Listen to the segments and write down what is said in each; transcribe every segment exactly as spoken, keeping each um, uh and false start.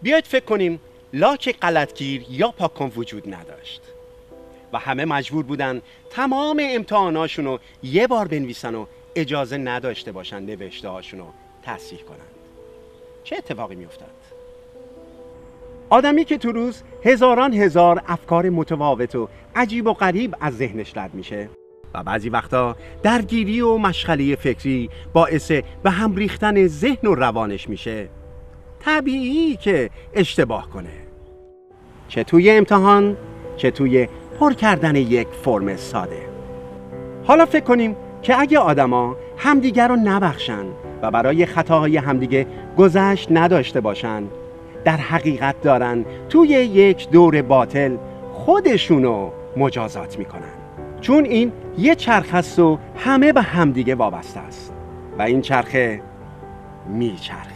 بیاید فکر کنیم لاک غلطگیر یا پاکن وجود نداشت و همه مجبور بودن تمام امتحاناشون رو یه بار بنویسن و اجازه نداشته باشن نوشته هاشون رو تصحیح کنن. چه اتفاقی میافتاد؟ آدمی که تو روز هزاران هزار افکار متفاوت و عجیب و غریب از ذهنش رد میشه و بعضی وقتا درگیری و مشغله فکری باعث به هم ریختن ذهن و روانش میشه، طبیعی که اشتباه کنه، چه توی امتحان چه توی پر کردن یک فرم ساده. حالا فکر کنیم که اگه آدما همدیگر رو نبخشن و برای خطاهای همدیگه گذشت نداشته باشن، در حقیقت دارن توی یک دور باطل خودشونو مجازات میکنن، چون این یه چرخ است و همه به همدیگه وابسته است و این چرخه میچرخه.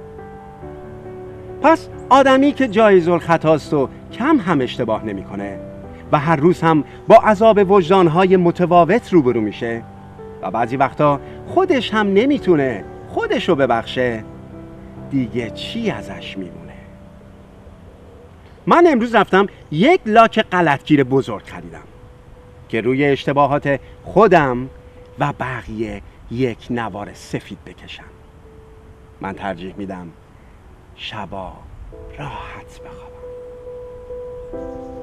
پس آدمی که جایز الخطاست و کم هم اشتباه نمیکنه و هر روز هم با عذاب وجدانهای متفاوت روبرو میشه و بعضی وقتا خودش هم نمیتونه خودشو ببخشه، دیگه چی ازش میمونه؟ من امروز رفتم یک لاک غلطگیر بزرگ خریدم که روی اشتباهات خودم و بقیه یک نوار سفید بکشم. من ترجیح میدم شبا راحت بخوابم.